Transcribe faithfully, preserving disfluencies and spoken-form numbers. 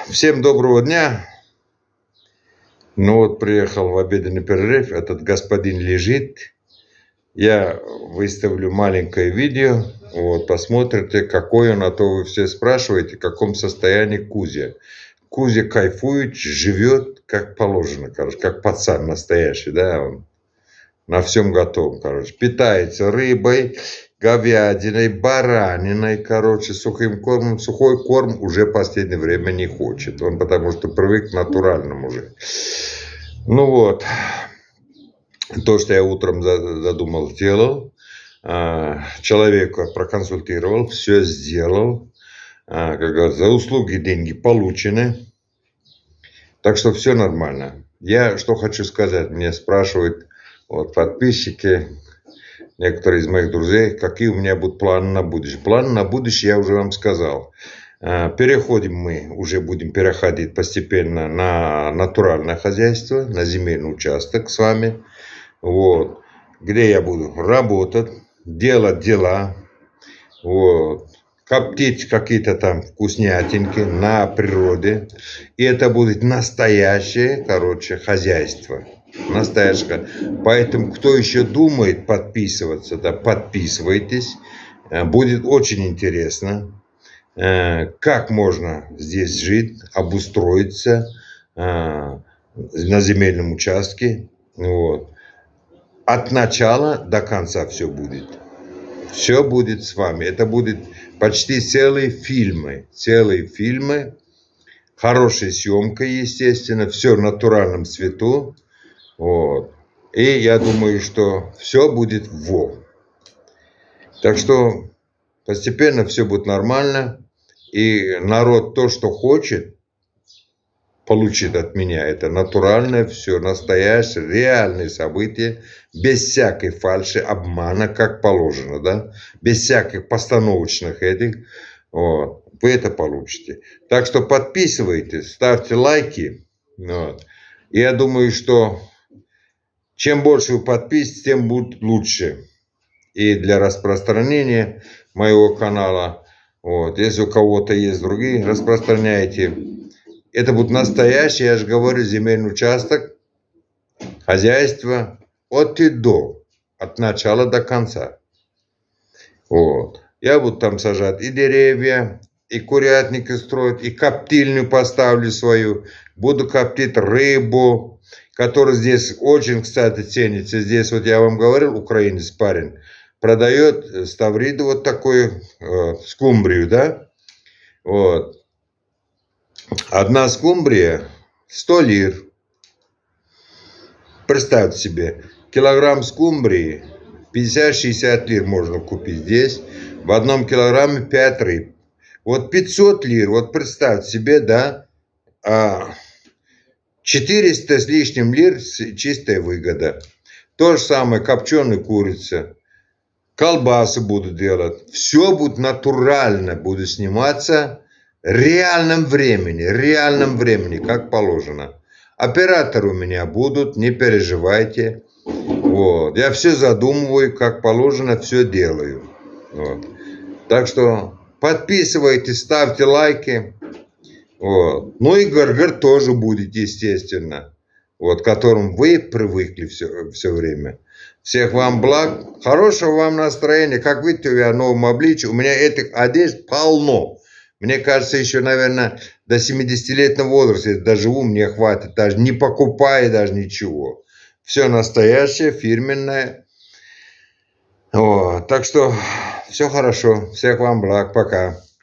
Всем доброго дня. Ну вот приехал в обеденный перерыв. Этот господин лежит. Я выставлю маленькое видео. Вот, посмотрите, какой он, а то вы все спрашиваете, в каком состоянии Кузя. Кузя кайфует, живет как положено, короче, как пацан настоящий, да, он на всем готовом, короче. Питается рыбой, говядиной, бараниной, короче, сухим кормом. Сухой корм уже в последнее время не хочет. Он потому что привык к натуральному уже. Ну вот. То, что я утром задумал, сделал. Человека проконсультировал, все сделал. Как говорят, за услуги деньги получены. Так что все нормально. Я что хочу сказать. Мне спрашивают вот, подписчики, некоторые из моих друзей, какие у меня будут планы на будущее. Планы на будущее я уже вам сказал. Переходим мы, уже будем переходить постепенно на натуральное хозяйство, на земельный участок с вами. Вот, где я буду работать, делать дела, вот, коптить какие-то там вкуснятинки на природе. И это будет настоящее, короче, хозяйство. Настоящее. Поэтому, кто еще думает подписываться, да, подписывайтесь. Будет очень интересно, как можно здесь жить, обустроиться на земельном участке. Вот. От начала до конца все будет. Все будет с вами. Это будет почти целые фильмы. Целые фильмы. Хорошая съемка, естественно. Все в натуральном цвету. Вот. И я думаю, что все будет во. Так что постепенно все будет нормально. И народ то, что хочет, получит от меня. Это натуральное все, настоящее, реальные события, без всякой фальши, обмана, как положено, да, без всяких постановочных этих, вот, вы это получите. Так что подписывайтесь, ставьте лайки, вот. И я думаю, что чем больше вы подписываетесь, тем будет лучше. И для распространения моего канала, вот, если у кого-то есть другие, распространяйте. Это будет настоящий, я же говорю, земельный участок, хозяйство от и до, от начала до конца. Вот. Я буду там сажать и деревья, и курятники строить, и коптильню поставлю свою. Буду коптить рыбу, которая здесь очень, кстати, ценится. Здесь, вот я вам говорил, украинец парень, продает ставриду вот такую, э, скумбрию, да, вот. Одна скумбрия сто лир. Представьте себе, килограмм скумбрии пятьдесят-шестьдесят лир можно купить здесь. В одном килограмме пять рыб. Вот пятьсот лир, вот представьте себе, да, четыреста с лишним лир чистая выгода. То же самое копченая курица. Колбасы буду делать. Все будет натурально, буду сниматься. Реальном времени, реальном времени, как положено. Операторы у меня будут, не переживайте. Вот. Я все задумываю, как положено, все делаю. Вот. Так что подписывайтесь, ставьте лайки. Вот. Ну и гар-гар тоже будет, естественно. Вот, к которому вы привыкли все, все время. Всех вам благ, хорошего вам настроения. Как видите, я в новом обличии. У меня этих одежд полно. Мне кажется, еще, наверное, до семидесятилетнего возраста, если доживу, мне хватит, даже не покупая даже ничего. Все настоящее, фирменное. Вот. Так что все хорошо. Всех вам благ. Пока.